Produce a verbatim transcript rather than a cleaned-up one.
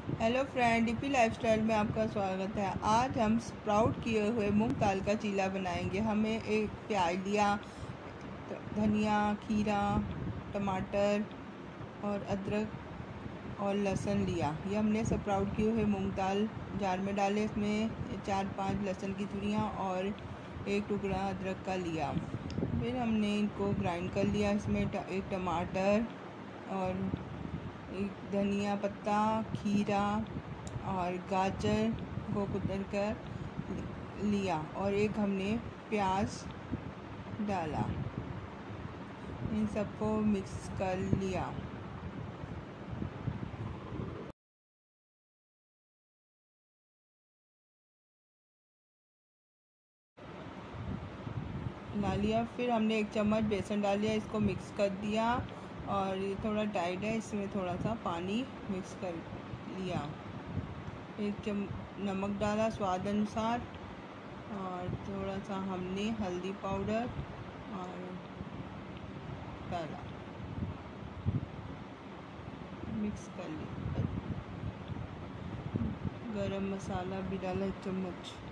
Hello friend, DP lifestyle में आपका स्वागत है। आज हम स्प्राउट किए हुए मूंग दाल का चीला बनाएंगे। हमें एक प्याज लिया, धनिया, खीरा, टमाटर और अदरक और लहसुन लिया। ये हमने स्प्राउट किए हुए मूंग दाल जार में डाले। इसमें चार पांच लहसुन की तुरियाँ और एक टुकड़ा अदरक का लिया। फिर हमने इनको ग्राइंड कर लिया। इसमें एक टमाटर और एक धनिया पत्ता, खीरा और गाजर को कुतर कर लिया और एक हमने प्याज डाला। इन सबको मिक्स कर लिया। डाल लिया फिर हमने एक चम्मच बेसन डाल लिया, इसको मिक्स कर दिया और ये थोड़ा टाइट है, इसमें थोड़ा सा पानी मिक्स कर लिया। एक चम नमक डाला स्वाद अनुसार और थोड़ा सा हमने हल्दी पाउडर और डाला, मिक्स कर लिया। गरम मसाला भी डाला एक चम्मच।